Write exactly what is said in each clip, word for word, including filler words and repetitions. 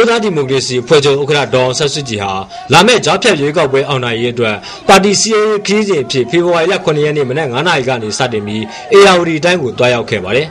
မျိုးသားဒီမိုကရေစီဖွဲ့ချုပ်ဥက္ကဋ္ဌဒေါ်အောင်ဆန်းစုကြည်ဟာလာမယ့်ကြားဖြတ်ရွေးကောက်ပွဲအောင်နိုင်ရေးအတွက်ပါတီစည်းရုံးခရီးစဉ်ဖြစ်ဖေဖော်ဝါရီလခုနှစ်ရက်နေ့မနက်ငါးနာရီကနေစတင်ပြီးအေယာဝတီတိုင်းကိုတွားရောက်ခဲ့ပါတယ်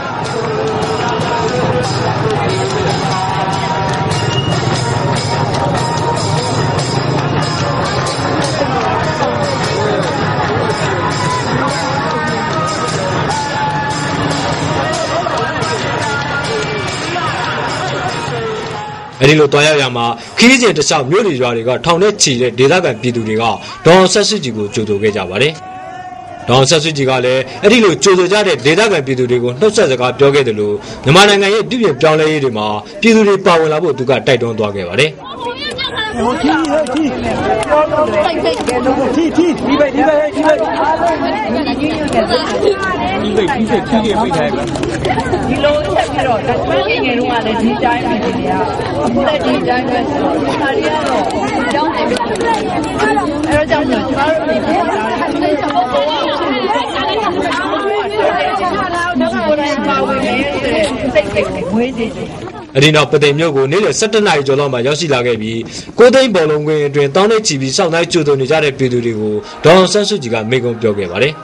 အဲဒီလိုတွားရောက်ရမှာခီးကျင်တခြားမြို့တွေရွာတွေကထောင်ထဲချီတဲ့ဒေသခံပြည်သူတွေကဒေါ်အောင်ဆန်းစုကြည်ကိုကြိုဆိုခဲ့ကြပါတယ်။ဒေါ်အောင်ဆန်းစုကြည်ကလည်းအဲဒီလိုကြိုဆိုကြတဲ့ဒေသခံပြည်သူတွေကိုနှုတ်ဆက်စကားပြောခဲ့တယ်လို့မြန်မာနိုင်ငံရဲ့ပြည်ပြင်ပြောင်းလဲရေးတွေမှာပြည်သူတွေပါဝင်လာဖို့သူကတိုက်တွန်းသွားခဲ့ပါတယ်။ဟိုတီတီပြောတော့တယ်တီတီဒီပဲဒီပဲဒီပဲဒီပဲဒီပဲတီးရမိတယ်ဒီလိုချက်ပြီးတော့ဒါမှငယ်ငယ်တုန်းကလည်းဒီတိုင်းပဲဒီကအခုလည်းဒီတိုင်းပဲဆိုတော့ဒါတွေကတော့ကြောင်းတယ်အဲဒါကြောင့်ကျွန်တော်တို့ဒီပေါ်လာတဲ့ချက်ပေါ်ပေါ်အဒီနောက်ပသိမ်မြို့ကိုနေ့လယ်၁၁နာရီကျော်လောက်မှရောက်ရှိလာခဲ့ပြီးကိုသိန်းဘောလုံးကွင်းအတွင်းတောင်းနဲ့ချီပြီးစောင့်နှိုင်းကြိုဆိုနေကြတဲ့ပြည်သူတွေကိုဒေါ်အောင်ဆန်းစုကြည်ကမိန့်ခွန်းပြောခဲ့ပါတယ်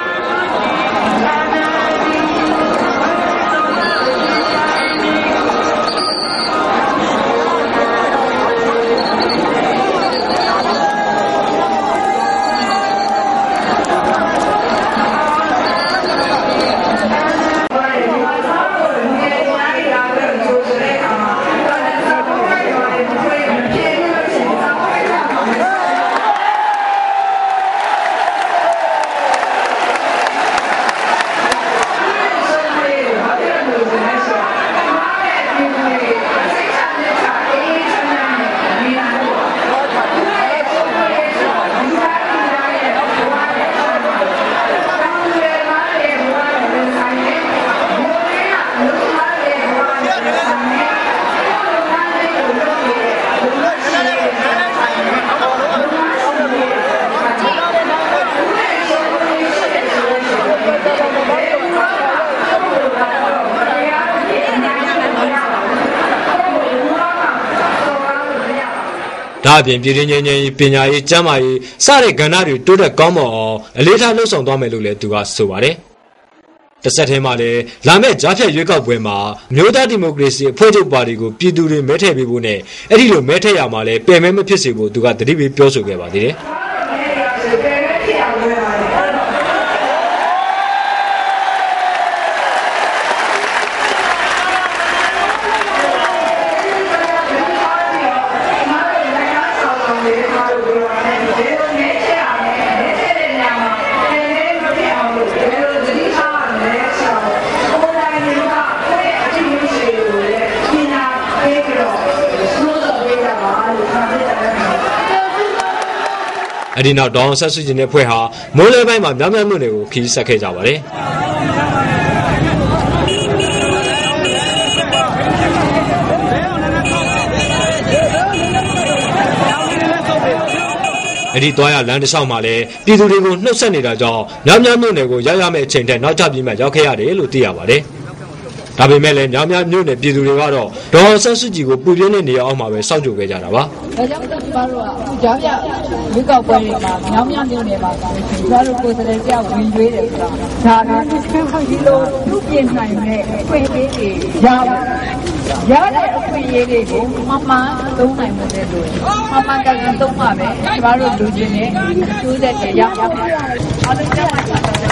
ဒါအပြင်ပြည်ရင်းချင်းချင်းပညာရေးကျန်းမာရေးစတဲ့ကဏ္ဍတွေတိုးတက်ကောင်းမွန်အောင်အလေးထားလှုပ်ဆောင်သွားမယ်လို့လည်းသူကဆိုပါတယ်။တစ်ဆက်တည်းမှာလည်းလာမယ့်ကြားဖြတ်ရွေးကောက်ပွဲမှာမျိုးသားဒီမိုကရေစီအဖွဲ့ချုပ်ပါတီကိုပြည်သူတွေမဲထည့်ပေးဖို့နဲ့အဲ့ဒီလိုမဲထည့်ရမှာလည်းပယ်မဲမဖြစ်စေဖို့သူကတတိပေးပြောဆိုခဲ့ပါသေးတယ်။အဒီနောက်ဒေါ်အောင်ဆန်းစုကြည်နဲ့ဖွဲ့ဟာမိုးလဲပိုင်းမှာမြောက်မြမြို့နယ်ကိုခီးဆက်ခဲ့ကြပါတယ်အဒီတွားရလမ်းတစ်လျှောက်မှာလည်းပြည်သူတွေကိုနှုတ်ဆက်နေတာကြောင့်မြောက်မြမြို့နယ်ကိုရောက်ရမယ့်အချိန်ထက်နောက်ကျပြီးမှရောက်ခဲ့ရတယ်လို့သိရပါတယ်ဒါပေမဲ့လည်းများများမြို့နယ်ပြည်သူတွေကတော့ဒေါ်အောင်ဆန်းစုကြည်ကိုပူပြင်းတဲ့နေရာအောက်မှာပဲစောင့်ကြိုခဲ့ကြတာပါ။ဒါကြောင့်ကျွန်တော်တို့ကအခုကြားပြရွေးကောက်ပွဲတွေမှာများများမြို့နယ်မှာဆိုရင်ကျွန်တော်တို့ကိုယ်စားလှယ်ပြောင်းဝင်ရွေးတယ်ဆိုတာဒါကဒီလိုလူပြင်နိုင်တဲ့ဖွင့်ပေးတွေရပါရတဲ့အခွင့်အရေးတွေကိုမမှန်သုံးနိုင်မှုတဲ့လို့မမှန်ကန်သုံးပါပဲကျွန်တော်တို့လူချင်းနဲ့အကျိုးသက်တွေရပါမယ်။အားလုံးကျမှချတာ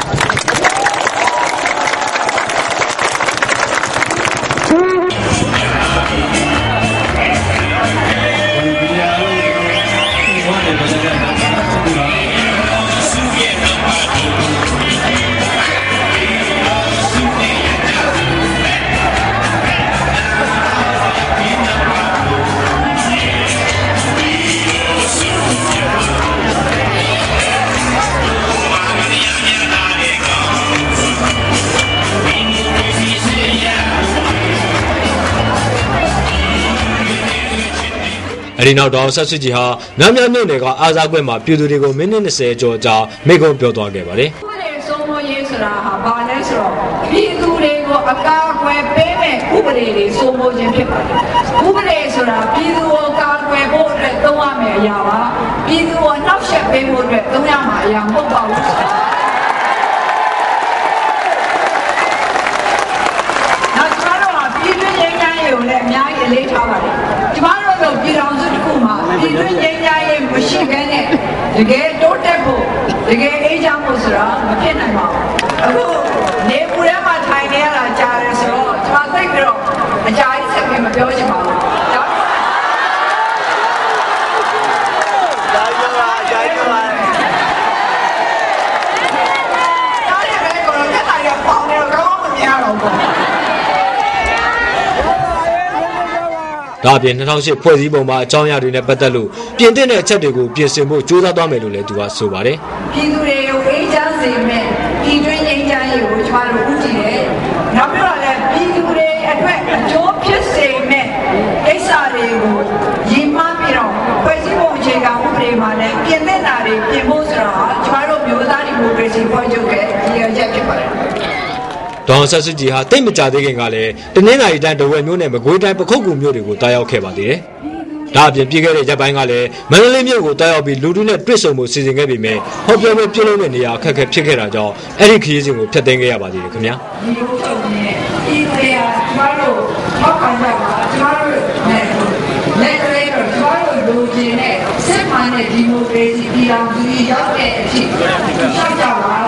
အဲဒီနောက်ဒေါ်အောင်ဆန်းစုကြည်ဟာမြောက်မြမြို့နယ်ကအားစားကွက်မှာပြည်သူတွေကိုမိနစ်၂၀ကျော်ကြာမိန့်ခွန်းပြောသွားခဲ့ပါတယ်။စိုးမိုးရေးဆိုတာဟာဘာလဲဆိုတော့ပြည်သူတွေကိုအကာအကွယ်ပေးမဲ့ဥပဒေတွေစိုးမိုးခြင်းဖြစ်ပါတယ်ဥပဒေဆိုတာပြည်သူကိုကာကွယ်ဖို့အတွက်သုံးရမယ့်အရာပါပြည်သူကိုနှောက်ယှက်ပေးဖို့အတွက်သုံးရမှာအရာမဟုတ်ပါဘူးနောက်ကျွန်တော်တို့ကပြည်တွင်းငြိမ်းချမ်းရေးကိုလည်းအများကြီးအလေးထားပါတယ်ကျွန်တော်တို့ပြည်တော်စုတစ်ခုမှာပြည်တွင်းငြိမ်းချမ်းရေးမရှိဘဲနဲ့တကယ်တိုးတက်ဖို့တကယ်အေးချမ်းဖို့ဆိုတာမဖြစ်နိုင်ပါဘူးအခုနေပူထဲမှာထိုင်နေရတာကြားတယ်ဆိုတော့ကျွန်တော်သိပြီးတော့အကြာကြီးဆက်ပြီးမပြောချင်ပါဘူးဒါဒါကြောင့်ပါဒါကြောင့်ပါဒါလည်းပဲကိုယ်ကတာရပေါင်းနေတော့ကောင်းမမြင်တော့ဘူးဒါအပြင်၂၀၀၈ဖွဲ့စည်းပုံမှာအကြောင်းအရာတွေနဲ့ပတ်သက်လို့ပြင်သင့်တဲ့အချက်တွေကိုပြင်ဆင်ဖို့ကြိုးစားသွားမယ်လို့လည်းသူကဆိုပါတယ်ပြည်သူတွေကိုအေးချမ်းစေမယ့်ပြည်တွင်းငြိမ်းချမ်းရေးကိုကျွန်တော်တို့ဦးတည်တယ်။နောက်ပြီးတော့လည်းပြည်သူတွေအတွက်အကျိုးဖြစ်စေမယ့်ကိစ္စတွေကိုရည်မှန်းပြီးတော့ဖွဲ့စည်းပုံအခြေခံဥပဒေမှာလည်းပြင်သင့်တာတွေပြင်ဖို့ဆိုတာကျွန်တော်တို့မျိုးသားဒီမိုကရေစီဖွဲ့ချုပ်ရဲ့ရည်ရွယ်ချက်ဖြစ်ပါတယ်။ဒေါ်ဆက်စစ်ကြီးဟာတိတ်မကြသေးခင်ကလည်းတနင်္လာရီတိုင်းတဝက်မြို့နယ်မကွေးတိုင်းပခုတ်ကူမြို့တွေကိုတားရောက်ခဲ့ပါသေးတယ်။ဒါအပြင်ပြည်ခဲ့တဲ့ရက်ပိုင်းကလည်းမန္တလေးမြို့ကိုတားရောက်ပြီးလူထုနဲ့တွေ့ဆုံမှုစီစဉ်ခဲ့ပြီးမြဲဟောပြောပွဲပြုလုပ်တဲ့နေရာအခက်အခဲဖြစ်ခဲ့တာကြောင့်အဲ့ဒီခရီးစဉ်ကိုဖျက်သိမ်းခဲ့ရပါသေးတယ်ခင်ဗျာ။ဒီလိုဆိုရင်ဒီနေရာကျွန်တော်တို့ထောက်ခံကြပါကျွန်တော်တို့နဲ့လက်တွေ့တော့ကျွန်တော်တို့လူချင်းနဲ့စစ်မှန်တဲ့ဒီမိုကရေစီပြည်အောင်စုရောက်တဲ့အဖြစ်ရှောက်ကြပါ